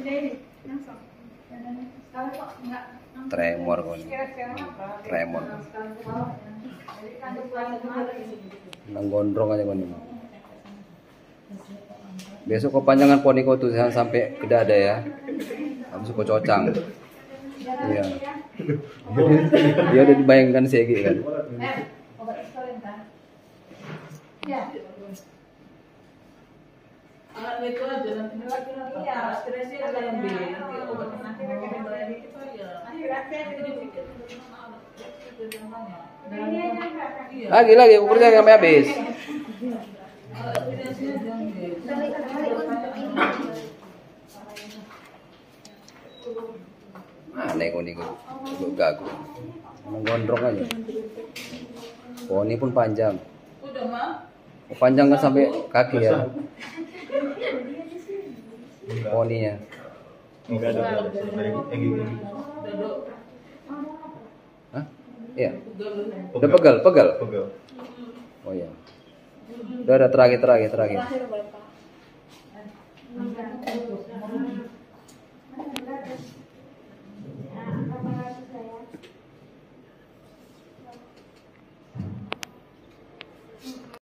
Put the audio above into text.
Tremor kon. Tremor. Nang gondrong aja kon. Besok kepanjangan poni kau tuh jangan sampai ke dada ya. Habis kau cocang. Iya. Dia udah dibayangkan segi kan. Itu aja nanti aspirasi ada yang beli nanti obat nanti bayar itu aja. Lagi aku kerja sampai habis. Aneh kau nih gagu. Menggondrong aja. Poni pun panjang. Udah mah. Panjang kan sampai kaki ya. Poninya. Enggak ada. Hah? Iya. Udah pegal. Pegal. Oh iya. Udah terakhir.